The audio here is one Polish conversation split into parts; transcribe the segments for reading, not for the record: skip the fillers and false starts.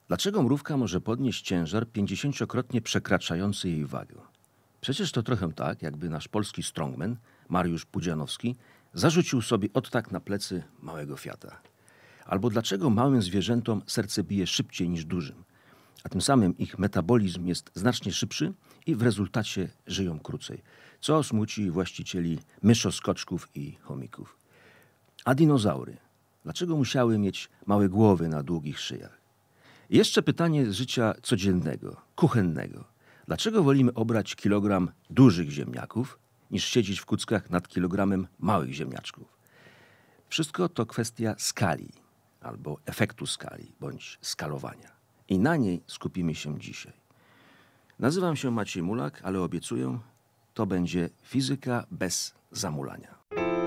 Dlaczego mrówka może podnieść ciężar 50-krotnie przekraczający jej wagę? Przecież to trochę tak, jakby nasz polski strongman, Mariusz Pudzianowski, zarzucił sobie od tak na plecy małego Fiata. Albo dlaczego małym zwierzętom serce bije szybciej niż dużym, a tym samym ich metabolizm jest znacznie szybszy i w rezultacie żyją krócej, co smuci właścicieli myszoskoczków i chomików. A dinozaury? Dlaczego musiały mieć małe głowy na długich szyjach? I jeszcze pytanie z życia codziennego, kuchennego. Dlaczego wolimy obrać kilogram dużych ziemniaków, niż siedzieć w kuckach nad kilogramem małych ziemniaczków? Wszystko to kwestia skali, albo efektu skali, bądź skalowania. I na niej skupimy się dzisiaj. Nazywam się Maciej Mulak, ale obiecuję, to będzie fizyka bez zamulania.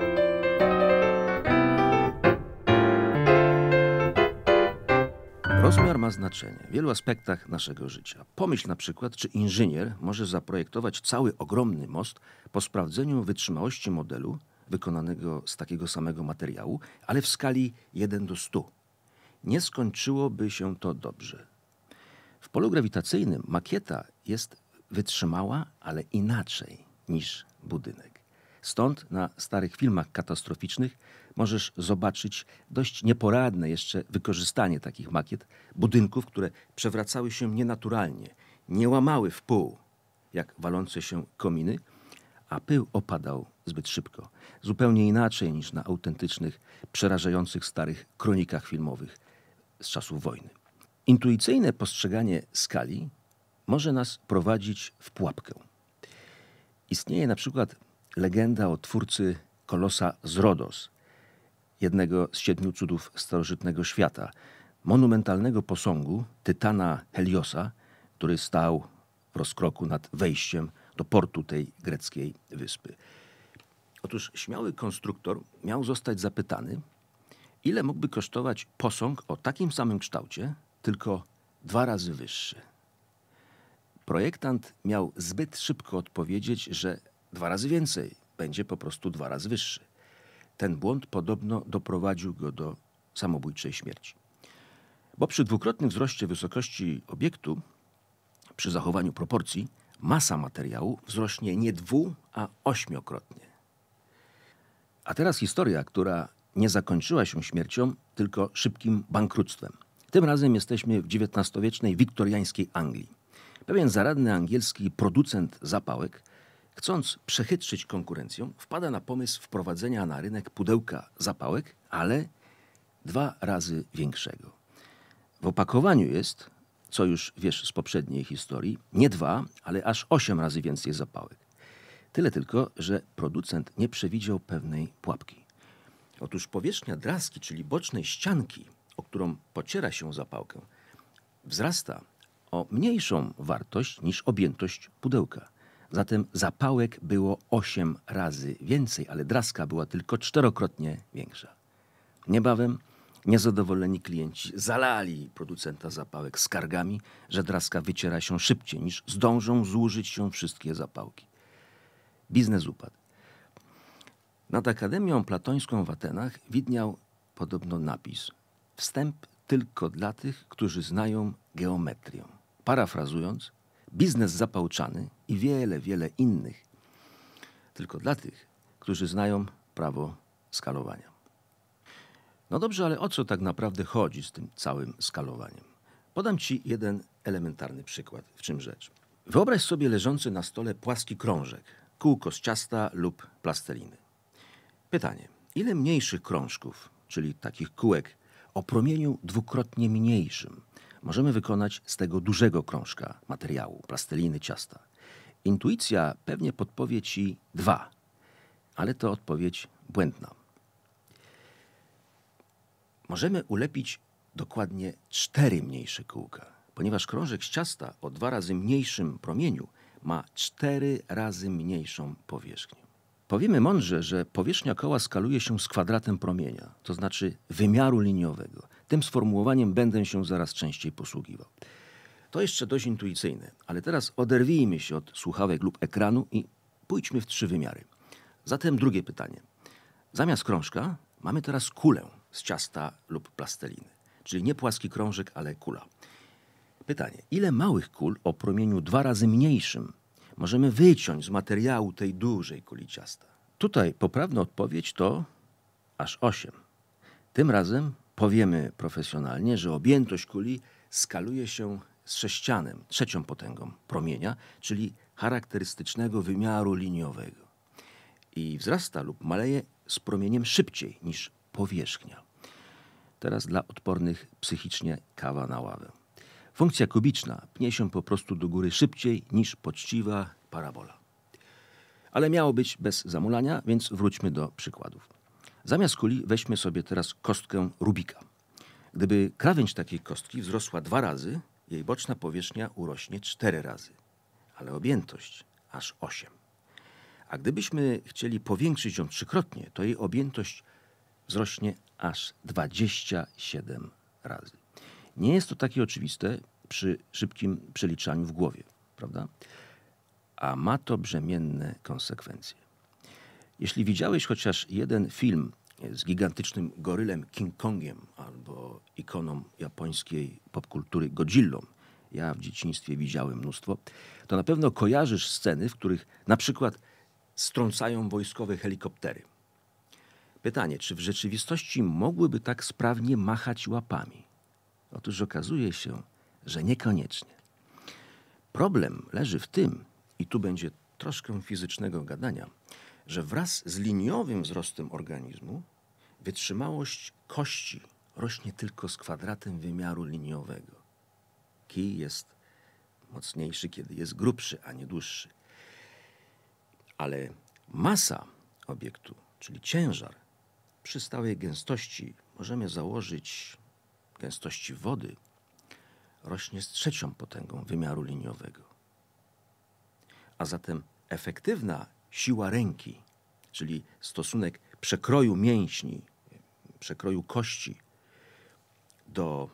Rozmiar ma znaczenie w wielu aspektach naszego życia. Pomyśl na przykład, czy inżynier może zaprojektować cały ogromny most po sprawdzeniu wytrzymałości modelu wykonanego z takiego samego materiału, ale w skali 1:100. Nie skończyłoby się to dobrze. W polu grawitacyjnym makieta jest wytrzymała, ale inaczej niż budynek. Stąd na starych filmach katastroficznych możesz zobaczyć dość nieporadne jeszcze wykorzystanie takich makiet budynków, które przewracały się nienaturalnie, nie łamały w pół, jak walące się kominy, a pył opadał zbyt szybko. Zupełnie inaczej niż na autentycznych, przerażających starych kronikach filmowych z czasów wojny. Intuicyjne postrzeganie skali może nas prowadzić w pułapkę. Istnieje na przykład legenda o twórcy kolosa z Rodos, jednego z 7 cudów starożytnego świata, monumentalnego posągu tytana Heliosa, który stał w rozkroku nad wejściem do portu tej greckiej wyspy. Otóż śmiały konstruktor miał zostać zapytany, ile mógłby kosztować posąg o takim samym kształcie, tylko 2 razy wyższy. Projektant miał zbyt szybko odpowiedzieć, że 2 razy więcej, będzie po prostu 2 razy wyższy. Ten błąd podobno doprowadził go do samobójczej śmierci. Bo przy dwukrotnym wzroście wysokości obiektu, przy zachowaniu proporcji, masa materiału wzrośnie nie a 8-krotnie. A teraz historia, która nie zakończyła się śmiercią, tylko szybkim bankructwem. Tym razem jesteśmy w XIX-wiecznej wiktoriańskiej Anglii. Pewien zaradny angielski producent zapałek, chcąc przechytrzyć konkurencję, wpada na pomysł wprowadzenia na rynek pudełka zapałek, ale 2 razy większego. W opakowaniu jest, co już wiesz z poprzedniej historii, nie 2, ale aż 8 razy więcej zapałek. Tyle tylko, że producent nie przewidział pewnej pułapki. Otóż powierzchnia draski, czyli bocznej ścianki, o którą pociera się zapałkę, wzrasta o mniejszą wartość niż objętość pudełka. Zatem zapałek było 8 razy więcej, ale draska była tylko 4-krotnie większa. Niebawem niezadowoleni klienci zalali producenta zapałek skargami, że draska wyciera się szybciej niż zdążą zużyć się wszystkie zapałki. Biznes upadł. Nad Akademią Platońską w Atenach widniał podobno napis: wstęp tylko dla tych, którzy znają geometrię. Parafrazując, biznes zapałczany i wiele, wiele innych tylko dla tych, którzy znają prawo skalowania. No dobrze, ale o co tak naprawdę chodzi z tym całym skalowaniem? Podam Ci jeden elementarny przykład, w czym rzecz. Wyobraź sobie leżący na stole płaski krążek, kółko z ciasta lub plasteliny. Pytanie, ile mniejszych krążków, czyli takich kółek o promieniu 2-krotnie mniejszym, możemy wykonać z tego dużego krążka materiału, plasteliny, ciasta? Intuicja pewnie podpowie Ci 2, ale to odpowiedź błędna. Możemy ulepić dokładnie 4 mniejsze kółka, ponieważ krążek z ciasta o 2 razy mniejszym promieniu ma 4 razy mniejszą powierzchnię. Powiemy mądrze, że powierzchnia koła skaluje się z kwadratem promienia, to znaczy wymiaru liniowego. Tym sformułowaniem będę się zaraz częściej posługiwał. To jeszcze dość intuicyjne, ale teraz oderwijmy się od słuchawek lub ekranu i pójdźmy w 3 wymiary. Zatem drugie pytanie. Zamiast krążka mamy teraz kulę z ciasta lub plasteliny, czyli nie płaski krążek, ale kula. Pytanie, ile małych kul o promieniu 2 razy mniejszym możemy wyciąć z materiału tej dużej kuli ciasta? Tutaj poprawna odpowiedź to aż 8. Tym razem powiemy profesjonalnie, że objętość kuli skaluje się z sześcianem, 3. potęgą promienia, czyli charakterystycznego wymiaru liniowego. I wzrasta lub maleje z promieniem szybciej niż powierzchnia. Teraz dla odpornych psychicznie kawa na ławę. Funkcja kubiczna pnie się po prostu do góry szybciej niż poczciwa parabola. Ale miało być bez zamulania, więc wróćmy do przykładów. Zamiast kuli weźmy sobie teraz kostkę Rubika. Gdyby krawędź takiej kostki wzrosła 2 razy, jej boczna powierzchnia urośnie 4 razy, ale objętość aż 8. A gdybyśmy chcieli powiększyć ją 3-krotnie, to jej objętość wzrośnie aż 27 razy. Nie jest to takie oczywiste przy szybkim przeliczaniu w głowie, prawda? A ma to brzemienne konsekwencje. Jeśli widziałeś chociaż jeden film z gigantycznym gorylem King Kongiem albo ikoną japońskiej popkultury Godzillą, ja w dzieciństwie widziałem mnóstwo, to na pewno kojarzysz sceny, w których na przykład strącają wojskowe helikoptery. Pytanie, czy w rzeczywistości mogłyby tak sprawnie machać łapami? Otóż okazuje się, że niekoniecznie. Problem leży w tym, i tu będzie troszkę fizycznego gadania, że wraz z liniowym wzrostem organizmu wytrzymałość kości rośnie tylko z kwadratem wymiaru liniowego. Kij jest mocniejszy, kiedy jest grubszy, a nie dłuższy. Ale masa obiektu, czyli ciężar, przy stałej gęstości, możemy założyć gęstości wody, rośnie z 3. potęgą wymiaru liniowego. A zatem efektywna siła ręki, czyli stosunek przekroju mięśni, przekroju kości do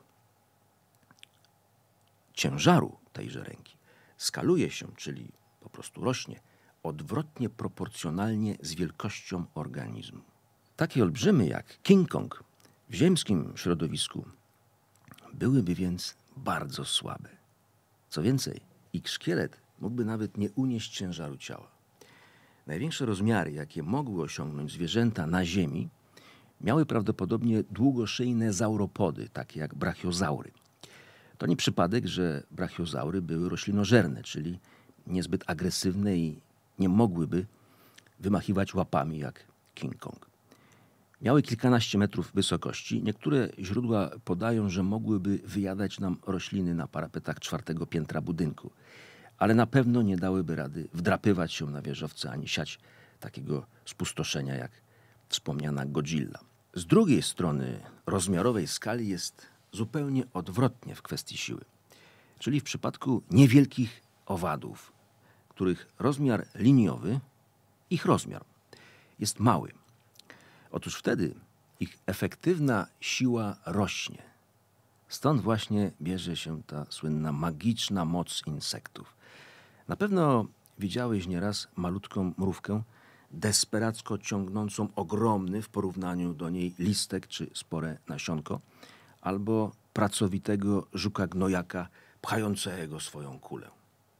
ciężaru tejże ręki, skaluje się, czyli po prostu rośnie, odwrotnie proporcjonalnie z wielkością organizmu. Takie olbrzymy jak King Kong w ziemskim środowisku byłyby więc bardzo słabe. Co więcej, ich szkielet mógłby nawet nie unieść ciężaru ciała. Największe rozmiary, jakie mogły osiągnąć zwierzęta na ziemi, miały prawdopodobnie długoszyjne sauropody, takie jak brachiozaury. To nie przypadek, że brachiozaury były roślinożerne, czyli niezbyt agresywne i nie mogłyby wymachiwać łapami jak King Kong. Miały kilkanaście metrów wysokości. Niektóre źródła podają, że mogłyby wyjadać nam rośliny na parapetach 4. piętra budynku, ale na pewno nie dałyby rady wdrapywać się na wieżowce ani siać takiego spustoszenia jak wspomniana Godzilla. Z drugiej strony rozmiarowej skali jest zupełnie odwrotnie w kwestii siły. Czyli w przypadku niewielkich owadów, których rozmiar liniowy, ich rozmiar jest mały. Otóż wtedy ich efektywna siła rośnie. Stąd właśnie bierze się ta słynna magiczna moc insektów. Na pewno widziałeś nieraz malutką mrówkę desperacko ciągnącą ogromny w porównaniu do niej listek czy spore nasionko, albo pracowitego żuka gnojaka pchającego swoją kulę.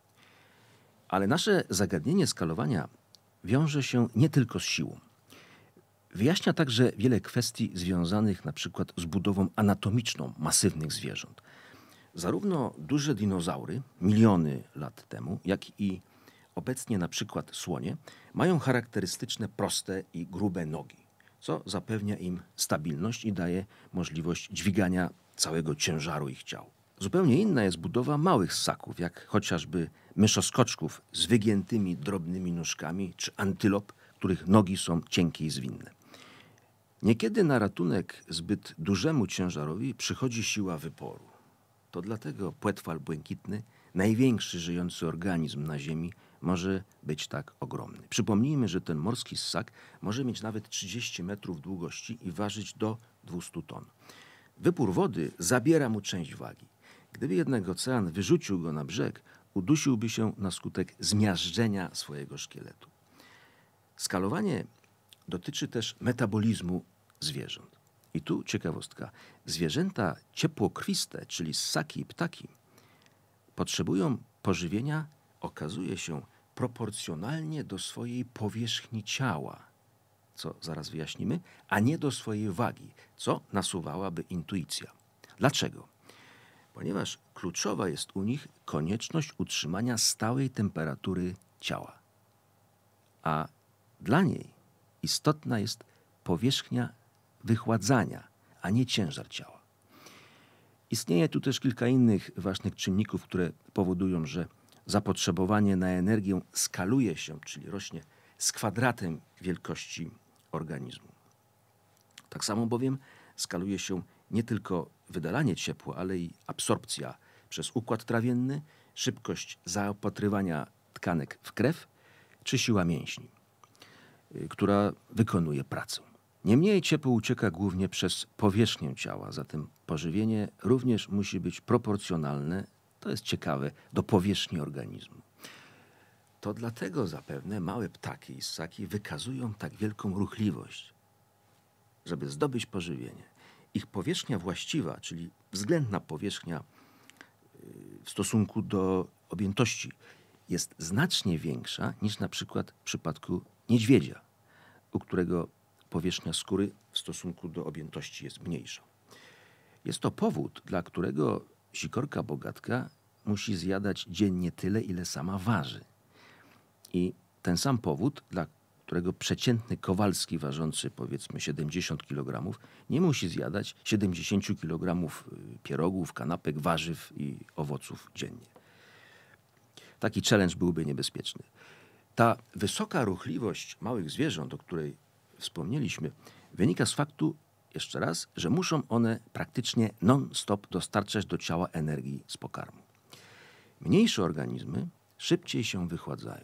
Ale nasze zagadnienie skalowania wiąże się nie tylko z siłą. Wyjaśnia także wiele kwestii związanych na przykład z budową anatomiczną masywnych zwierząt. Zarówno duże dinozaury, miliony lat temu, jak i obecnie na przykład słonie, mają charakterystyczne proste i grube nogi, co zapewnia im stabilność i daje możliwość dźwigania całego ciężaru ich ciał. Zupełnie inna jest budowa małych ssaków, jak chociażby myszoskoczków z wygiętymi drobnymi nóżkami, czy antylop, których nogi są cienkie i zwinne. Niekiedy na ratunek zbyt dużemu ciężarowi przychodzi siła wyporu. To dlatego płetwal błękitny, największy żyjący organizm na Ziemi, może być tak ogromny. Przypomnijmy, że ten morski ssak może mieć nawet 30 metrów długości i ważyć do 200 ton. Wypór wody zabiera mu część wagi. Gdyby jednak ocean wyrzucił go na brzeg, udusiłby się na skutek zmiażdżenia swojego szkieletu. Skalowanie dotyczy też metabolizmu zwierząt. I tu ciekawostka. Zwierzęta ciepłokrwiste, czyli ssaki i ptaki, potrzebują pożywienia, okazuje się, proporcjonalnie do swojej powierzchni ciała, co zaraz wyjaśnimy, a nie do swojej wagi, co nasuwałaby intuicja. Dlaczego? Ponieważ kluczowa jest u nich konieczność utrzymania stałej temperatury ciała, a dla niej istotna jest powierzchnia wychładzania, a nie ciężar ciała. Istnieje tu też kilka innych ważnych czynników, które powodują, że zapotrzebowanie na energię skaluje się, czyli rośnie z kwadratem wielkości organizmu. Tak samo bowiem skaluje się nie tylko wydalanie ciepła, ale i absorpcja przez układ trawienny, szybkość zaopatrywania tkanek w krew czy siła mięśni, która wykonuje pracę. Niemniej ciepło ucieka głównie przez powierzchnię ciała, zatem pożywienie również musi być proporcjonalne, to jest ciekawe, do powierzchni organizmu. To dlatego zapewne małe ptaki i ssaki wykazują tak wielką ruchliwość, żeby zdobyć pożywienie. Ich powierzchnia właściwa, czyli względna powierzchnia w stosunku do objętości, jest znacznie większa niż na przykład w przypadku niedźwiedzia, u którego powierzchnia skóry w stosunku do objętości jest mniejsza. Jest to powód, dla którego sikorka bogatka musi zjadać dziennie tyle, ile sama waży. I ten sam powód, dla którego przeciętny Kowalski ważący powiedzmy 70 kg nie musi zjadać 70 kg pierogów, kanapek, warzyw i owoców dziennie. Taki challenge byłby niebezpieczny. Ta wysoka ruchliwość małych zwierząt, o której wspomnieliśmy, wynika z faktu, jeszcze raz, że muszą one praktycznie non-stop dostarczać do ciała energii z pokarmu. Mniejsze organizmy szybciej się wychładzają.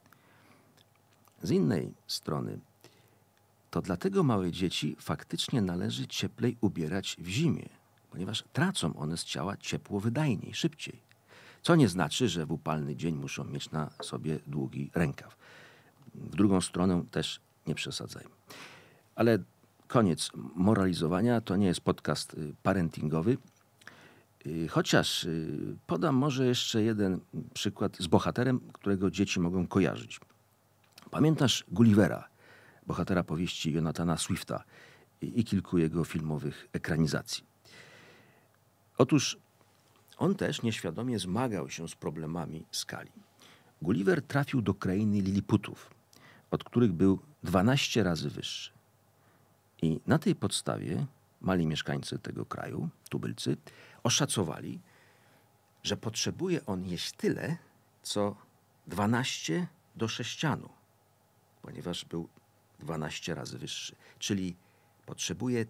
Z innej strony, to dlatego małe dzieci faktycznie należy cieplej ubierać w zimie, ponieważ tracą one z ciała ciepło wydajniej, szybciej. Co nie znaczy, że w upalny dzień muszą mieć na sobie długi rękaw. W drugą stronę też nie przesadzajmy. Ale koniec moralizowania, to nie jest podcast parentingowy. Chociaż podam może jeszcze jeden przykład z bohaterem, którego dzieci mogą kojarzyć. Pamiętasz Gullivera, bohatera powieści Jonathana Swifta i kilku jego filmowych ekranizacji? Otóż on też nieświadomie zmagał się z problemami skali. Gulliver trafił do krainy Liliputów, od których był 12 razy wyższy. I na tej podstawie mali mieszkańcy tego kraju, tubylcy, oszacowali, że potrzebuje on jeść tyle, co 12 do sześcianu, ponieważ był 12 razy wyższy. Czyli potrzebuje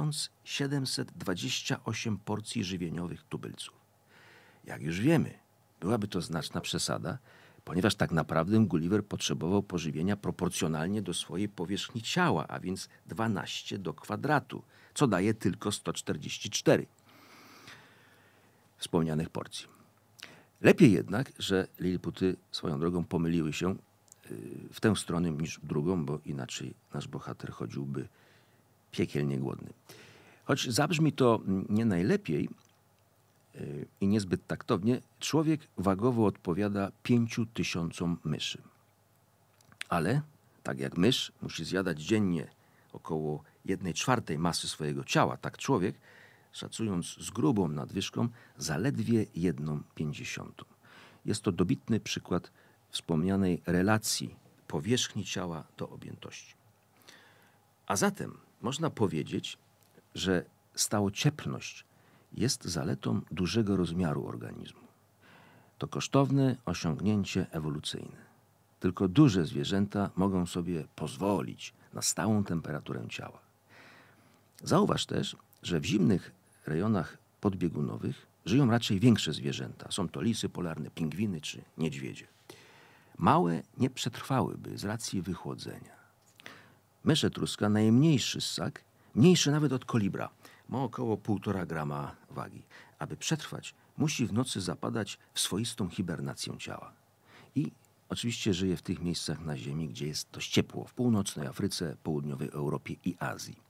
1728 porcji żywieniowych tubylców. Jak już wiemy, byłaby to znaczna przesada, ponieważ tak naprawdę Gulliver potrzebował pożywienia proporcjonalnie do swojej powierzchni ciała, a więc 12 do kwadratu, co daje tylko 144 wspomnianych porcji. Lepiej jednak, że Liliputy swoją drogą pomyliły się w tę stronę niż w drugą, bo inaczej nasz bohater chodziłby piekielnie głodny. Choć zabrzmi to nie najlepiej i niezbyt taktownie, człowiek wagowo odpowiada 5000 myszy. Ale, tak jak mysz musi zjadać dziennie około 1/4 masy swojego ciała, tak człowiek, szacując z grubą nadwyżką, zaledwie 1/50. Jest to dobitny przykład wspomnianej relacji powierzchni ciała do objętości. A zatem można powiedzieć, że stałocieplność jest zaletą dużego rozmiaru organizmu. To kosztowne osiągnięcie ewolucyjne. Tylko duże zwierzęta mogą sobie pozwolić na stałą temperaturę ciała. Zauważ też, że w zimnych rejonach podbiegunowych żyją raczej większe zwierzęta. Są to lisy polarne, pingwiny czy niedźwiedzie. Małe nie przetrwałyby z racji wychłodzenia. Mysz etruska, najmniejszy ssak, mniejszy nawet od kolibra, ma około 1,5 grama wagi. Aby przetrwać, musi w nocy zapadać w swoistą hibernację ciała. I oczywiście żyje w tych miejscach na Ziemi, gdzie jest dość ciepło, w północnej Afryce, południowej Europie i Azji.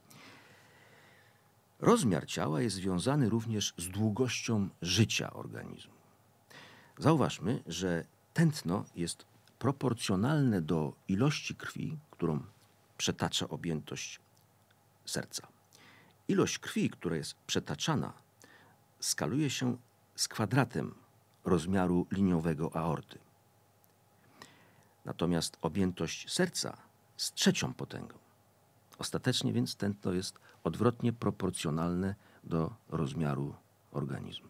Rozmiar ciała jest związany również z długością życia organizmu. Zauważmy, że tętno jest proporcjonalne do ilości krwi, którą przetacza objętość serca. Ilość krwi, która jest przetaczana, skaluje się z kwadratem rozmiaru liniowego aorty. Natomiast objętość serca z 3 potęgą. Ostatecznie więc tętno jest odwrotnie proporcjonalne do rozmiaru organizmu.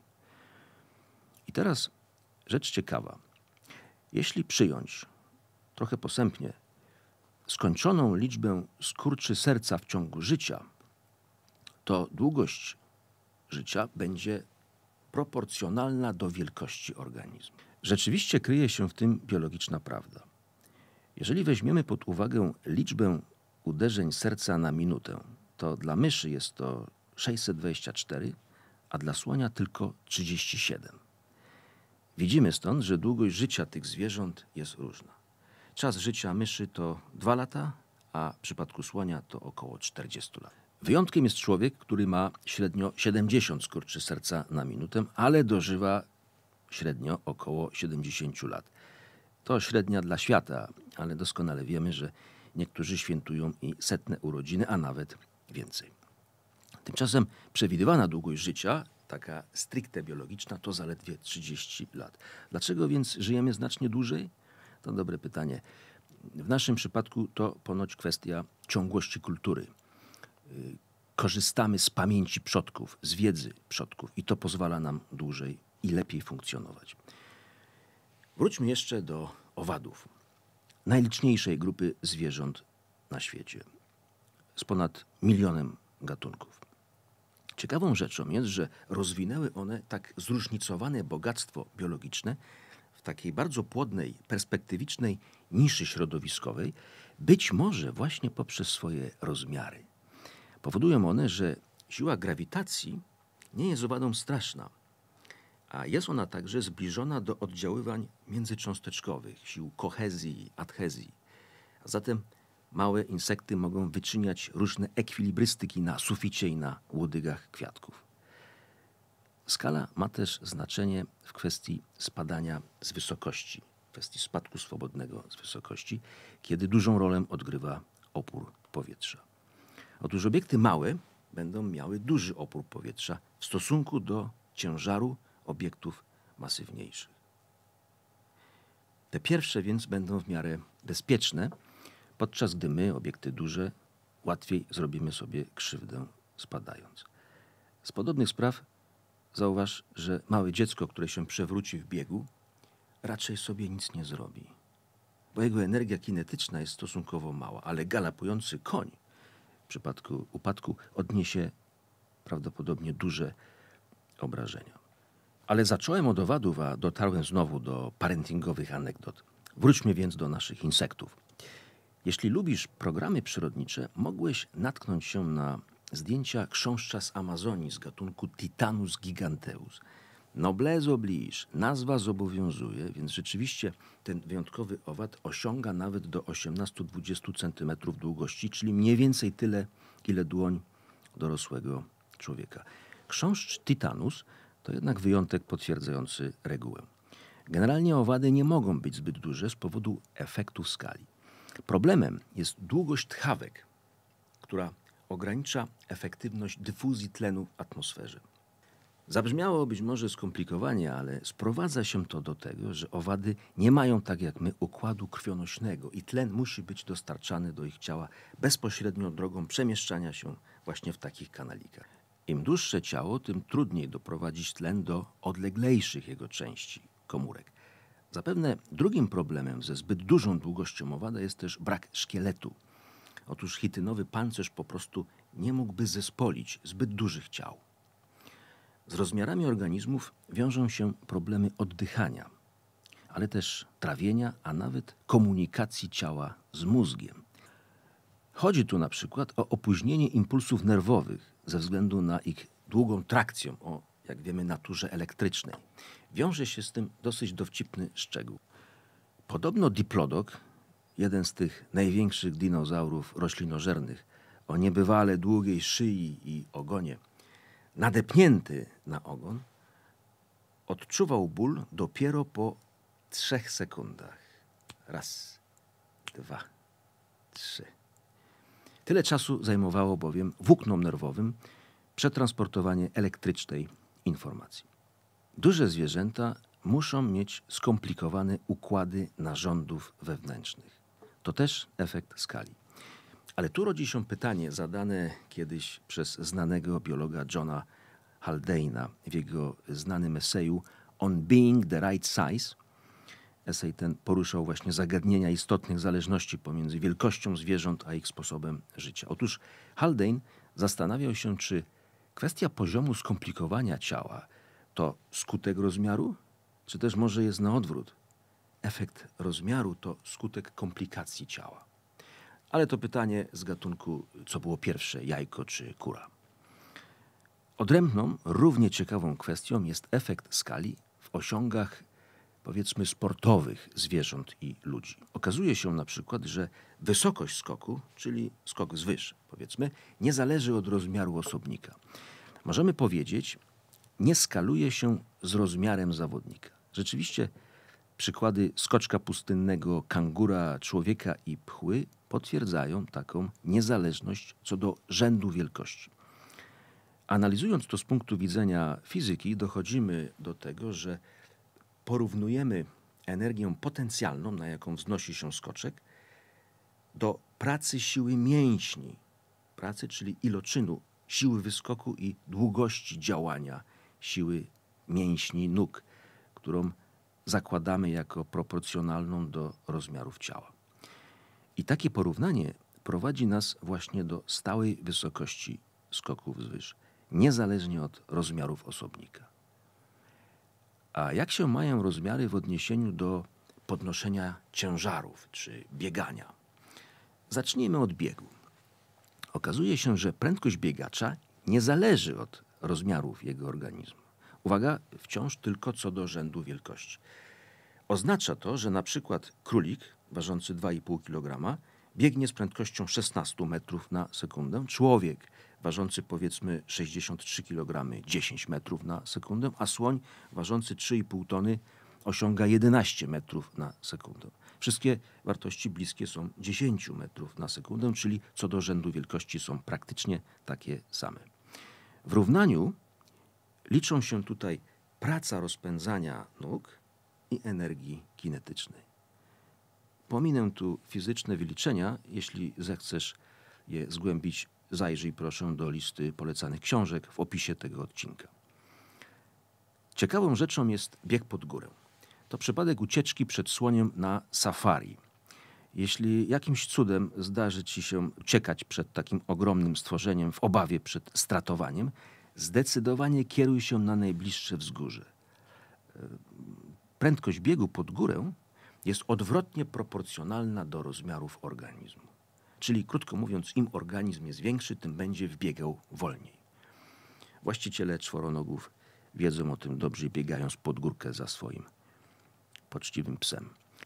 I teraz rzecz ciekawa. Jeśli przyjąć trochę posępnie skończoną liczbę skurczy serca w ciągu życia, to długość życia będzie proporcjonalna do wielkości organizmu. Rzeczywiście kryje się w tym biologiczna prawda. Jeżeli weźmiemy pod uwagę liczbę uderzeń serca na minutę, to dla myszy jest to 624, a dla słonia tylko 37. Widzimy stąd, że długość życia tych zwierząt jest różna. Czas życia myszy to 2 lata, a w przypadku słonia to około 40 lat. Wyjątkiem jest człowiek, który ma średnio 70 skurczy serca na minutę, ale dożywa średnio około 70 lat. To średnia dla świata, ale doskonale wiemy, że niektórzy świętują i 100. urodziny, a nawet więcej. Tymczasem przewidywana długość życia, taka stricte biologiczna, to zaledwie 30 lat. Dlaczego więc żyjemy znacznie dłużej? To dobre pytanie. W naszym przypadku to ponoć kwestia ciągłości kultury. Korzystamy z pamięci przodków, z wiedzy przodków i to pozwala nam dłużej i lepiej funkcjonować. Wróćmy jeszcze do owadów, najliczniejszej grupy zwierząt na świecie, z ponad 1 000 000 gatunków. Ciekawą rzeczą jest, że rozwinęły one tak zróżnicowane bogactwo biologiczne w takiej bardzo płodnej, perspektywicznej niszy środowiskowej, być może właśnie poprzez swoje rozmiary. Powodują one, że siła grawitacji nie jest owadom straszna, a jest ona także zbliżona do oddziaływań międzycząsteczkowych, sił kohezji i adhezji. A zatem małe insekty mogą wyczyniać różne ekwilibrystyki na suficie i na łodygach kwiatków. Skala ma też znaczenie w kwestii spadania z wysokości, w kwestii spadku swobodnego z wysokości, kiedy dużą rolę odgrywa opór powietrza. Otóż obiekty małe będą miały duży opór powietrza w stosunku do ciężaru obiektów masywniejszych. Te pierwsze więc będą w miarę bezpieczne, podczas gdy my, obiekty duże, łatwiej zrobimy sobie krzywdę spadając. Z podobnych spraw zauważ, że małe dziecko, które się przewróci w biegu, raczej sobie nic nie zrobi, bo jego energia kinetyczna jest stosunkowo mała, ale galopujący koń w przypadku upadku odniesie prawdopodobnie duże obrażenia. Ale zacząłem od owadów, a dotarłem znowu do parentingowych anegdot. Wróćmy więc do naszych insektów. Jeśli lubisz programy przyrodnicze, mogłeś natknąć się na zdjęcia chrząszcza z Amazonii z gatunku Titanus giganteus. Noblesse oblige, nazwa zobowiązuje, więc rzeczywiście ten wyjątkowy owad osiąga nawet do 18-20 cm długości, czyli mniej więcej tyle, ile dłoń dorosłego człowieka. Chrząszcz Titanus to jednak wyjątek potwierdzający regułę. Generalnie owady nie mogą być zbyt duże z powodu efektu skali. Problemem jest długość tchawek, która ogranicza efektywność dyfuzji tlenu w atmosferze. Zabrzmiało być może skomplikowanie, ale sprowadza się to do tego, że owady nie mają tak jak my układu krwionośnego i tlen musi być dostarczany do ich ciała bezpośrednio drogą przemieszczania się właśnie w takich kanalikach. Im dłuższe ciało, tym trudniej doprowadzić tlen do odleglejszych jego części, komórek. Zapewne drugim problemem ze zbyt dużą długością owada jest też brak szkieletu. Otóż chitynowy pancerz po prostu nie mógłby zespolić zbyt dużych ciał. Z rozmiarami organizmów wiążą się problemy oddychania, ale też trawienia, a nawet komunikacji ciała z mózgiem. Chodzi tu na przykład o opóźnienie impulsów nerwowych ze względu na ich długą trakcję o, jak wiemy, naturze elektrycznej. Wiąże się z tym dosyć dowcipny szczegół. Podobno diplodok, jeden z tych największych dinozaurów roślinożernych, o niebywale długiej szyi i ogonie, nadepnięty na ogon, odczuwał ból dopiero po 3 sekundach. 1, 2, 3. Tyle czasu zajmowało bowiem włóknom nerwowym przetransportowanie elektrycznej informacji. Duże zwierzęta muszą mieć skomplikowane układy narządów wewnętrznych. To też efekt skali. Ale tu rodzi się pytanie zadane kiedyś przez znanego biologa Johna Haldane'a w jego znanym eseju On Being the Right Size. Esej ten poruszał właśnie zagadnienia istotnych zależności pomiędzy wielkością zwierząt a ich sposobem życia. Otóż Haldane zastanawiał się, czy kwestia poziomu skomplikowania ciała to skutek rozmiaru, czy też może jest na odwrót. Efekt rozmiaru to skutek komplikacji ciała. Ale to pytanie z gatunku, co było pierwsze, jajko czy kura. Odrębną, równie ciekawą kwestią jest efekt skali w osiągach, powiedzmy, sportowych zwierząt i ludzi. Okazuje się na przykład, że wysokość skoku, czyli skok z wyż, powiedzmy, nie zależy od rozmiaru osobnika. Możemy powiedzieć, nie skaluje się z rozmiarem zawodnika. Rzeczywiście przykłady skoczka pustynnego, kangura, człowieka i pchły potwierdzają taką niezależność co do rzędu wielkości. Analizując to z punktu widzenia fizyki, dochodzimy do tego, że porównujemy energię potencjalną, na jaką wznosi się skoczek, do pracy siły mięśni, pracy, czyli iloczynu siły wyskoku i długości działania siły mięśni nóg, którą zakładamy jako proporcjonalną do rozmiarów ciała. I takie porównanie prowadzi nas właśnie do stałej wysokości skoków z wyż, niezależnie od rozmiarów osobnika. A jak się mają rozmiary w odniesieniu do podnoszenia ciężarów czy biegania? Zacznijmy od biegu. Okazuje się, że prędkość biegacza nie zależy od rozmiarów jego organizmu. Uwaga, wciąż tylko co do rzędu wielkości. Oznacza to, że na przykład królik ważący 2,5 kg biegnie z prędkością 16 metrów na sekundę, człowiek ważący powiedzmy 63 kg 10 metrów na sekundę, a słoń ważący 3,5 tony osiąga 11 metrów na sekundę. Wszystkie wartości bliskie są 10 metrów na sekundę, czyli co do rzędu wielkości są praktycznie takie same. W równaniu liczą się tutaj praca rozpędzania nóg i energii kinetycznej. Pominę tu fizyczne wyliczenia. Jeśli zechcesz je zgłębić, zajrzyj proszę do listy polecanych książek w opisie tego odcinka. Ciekawą rzeczą jest bieg pod górę. To przypadek ucieczki przed słoniem na safari. Jeśli jakimś cudem zdarzy ci się uciekać przed takim ogromnym stworzeniem w obawie przed stratowaniem, zdecydowanie kieruj się na najbliższe wzgórze. Prędkość biegu pod górę jest odwrotnie proporcjonalna do rozmiarów organizmu. Czyli krótko mówiąc, im organizm jest większy, tym będzie wbiegał wolniej. Właściciele czworonogów wiedzą o tym dobrze, biegając pod górkę za swoim poczciwym psem.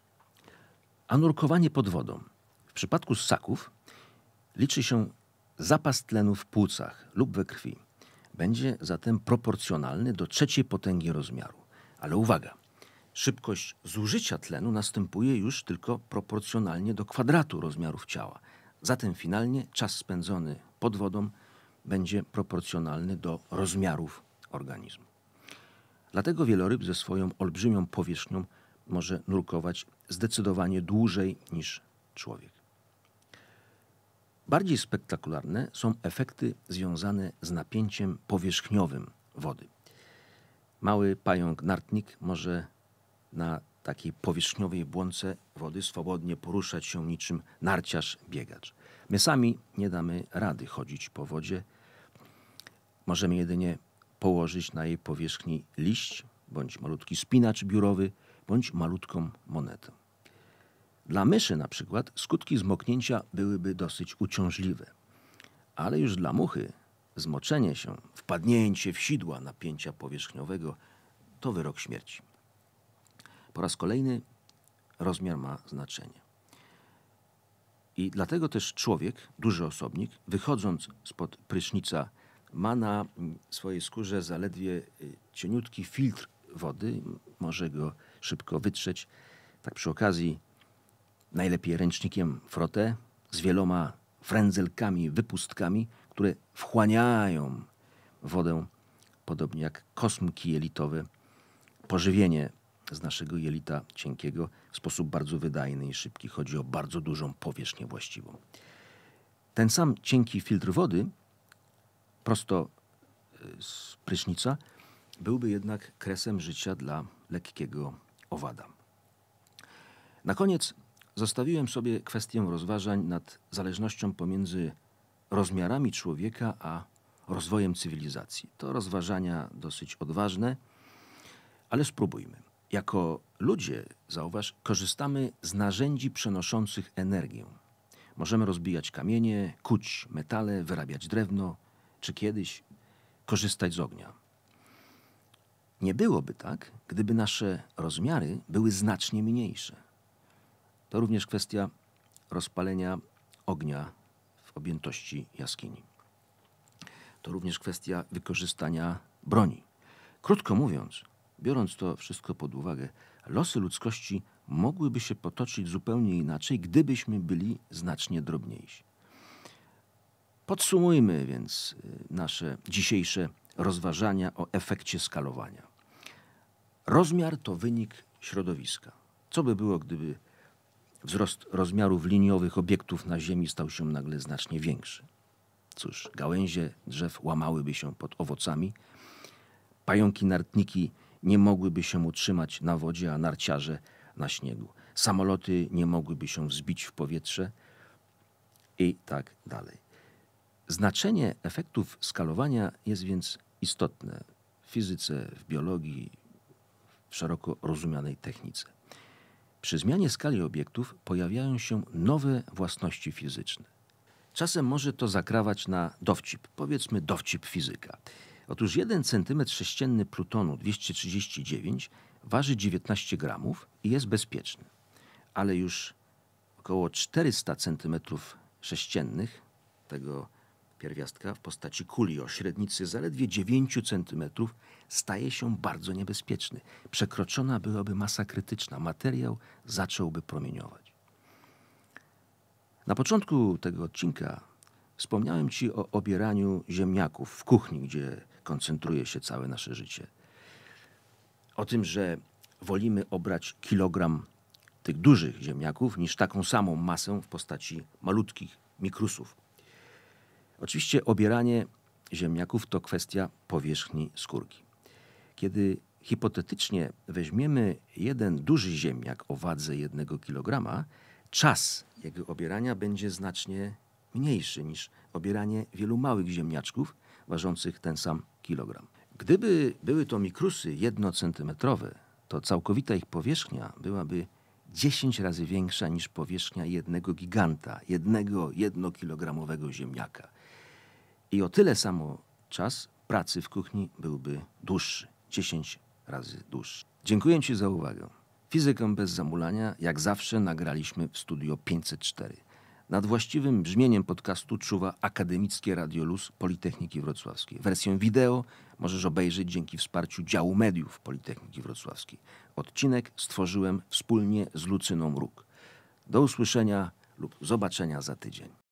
A nurkowanie pod wodą. W przypadku ssaków liczy się zapas tlenu w płucach lub we krwi. Będzie zatem proporcjonalny do 3 potęgi rozmiaru. Ale uwaga, szybkość zużycia tlenu następuje już tylko proporcjonalnie do kwadratu rozmiarów ciała. Zatem finalnie czas spędzony pod wodą będzie proporcjonalny do rozmiarów organizmu. Dlatego wieloryb ze swoją olbrzymią powierzchnią może nurkować zdecydowanie dłużej niż człowiek. Bardziej spektakularne są efekty związane z napięciem powierzchniowym wody. Mały pająk nartnik może na takiej powierzchniowej błonce wody swobodnie poruszać się niczym narciarz, biegacz. My sami nie damy rady chodzić po wodzie. Możemy jedynie położyć na jej powierzchni liść, bądź malutki spinacz biurowy, bądź malutką monetę. Dla myszy na przykład skutki zmoknięcia byłyby dosyć uciążliwe, ale już dla muchy zmoczenie się, wpadnięcie w sidła napięcia powierzchniowego to wyrok śmierci. Po raz kolejny rozmiar ma znaczenie. I dlatego też człowiek, duży osobnik, wychodząc spod prysznica, ma na swojej skórze zaledwie cieniutki filtr wody, może go szybko wytrzeć. Tak przy okazji najlepiej ręcznikiem frotté z wieloma frędzelkami, wypustkami, które wchłaniają wodę, podobnie jak kosmki jelitowe, pożywienie z naszego jelita cienkiego w sposób bardzo wydajny i szybki. Chodzi o bardzo dużą powierzchnię właściwą. Ten sam cienki filtr wody prosto z prysznica byłby jednak kresem życia dla lekkiego owada. Na koniec zostawiłem sobie kwestię rozważań nad zależnością pomiędzy rozmiarami człowieka a rozwojem cywilizacji. To rozważania dosyć odważne, ale spróbujmy. Jako ludzie, zauważ, korzystamy z narzędzi przenoszących energię. Możemy rozbijać kamienie, kuć metale, wyrabiać drewno, czy kiedyś korzystać z ognia. Nie byłoby tak, gdyby nasze rozmiary były znacznie mniejsze. To również kwestia rozpalenia ognia w objętości jaskini. To również kwestia wykorzystania broni. Krótko mówiąc, biorąc to wszystko pod uwagę, losy ludzkości mogłyby się potoczyć zupełnie inaczej, gdybyśmy byli znacznie drobniejsi. Podsumujmy więc nasze dzisiejsze rozważania o efekcie skalowania. Rozmiar to wynik środowiska. Co by było, gdyby wzrost rozmiarów liniowych obiektów na Ziemi stał się nagle znacznie większy? Cóż, gałęzie drzew łamałyby się pod owocami, pająki nartniki nie mogłyby się utrzymać na wodzie, a narciarze na śniegu. Samoloty nie mogłyby się wzbić w powietrze i tak dalej. Znaczenie efektów skalowania jest więc istotne w fizyce, w biologii, w szeroko rozumianej technice. Przy zmianie skali obiektów pojawiają się nowe własności fizyczne. Czasem może to zakrawać na dowcip, powiedzmy dowcip fizyka. Otóż 1 cm3 plutonu 239 waży 19 gramów i jest bezpieczny, ale już około 400 cm3 tego pierwiastka w postaci kuli o średnicy zaledwie 9 cm staje się bardzo niebezpieczny. Przekroczona byłaby masa krytyczna, materiał zacząłby promieniować. Na początku tego odcinka wspomniałem Ci o obieraniu ziemniaków w kuchni, gdzie koncentruje się całe nasze życie. O tym, że wolimy obrać kilogram tych dużych ziemniaków niż taką samą masę w postaci malutkich mikrusów. Oczywiście obieranie ziemniaków to kwestia powierzchni skórki. Kiedy hipotetycznie weźmiemy jeden duży ziemniak o wadze 1 kg, czas jego obierania będzie znacznie mniejszy niż obieranie wielu małych ziemniaczków ważących ten sam kilogram. Gdyby były to mikrusy 1-centymetrowe, to całkowita ich powierzchnia byłaby 10 razy większa niż powierzchnia jednego giganta, jednego 1-kilogramowego ziemniaka. I o tyle samo czas pracy w kuchni byłby dłuższy, 10 razy dłuższy. Dziękuję Ci za uwagę. Fizykę bez zamulania, jak zawsze, nagraliśmy w Studio 504. Nad właściwym brzmieniem podcastu czuwa Akademickie Radio Luz Politechniki Wrocławskiej. Wersję wideo możesz obejrzeć dzięki wsparciu działu mediów Politechniki Wrocławskiej. Odcinek stworzyłem wspólnie z Lucyną Mruk. Do usłyszenia lub zobaczenia za tydzień.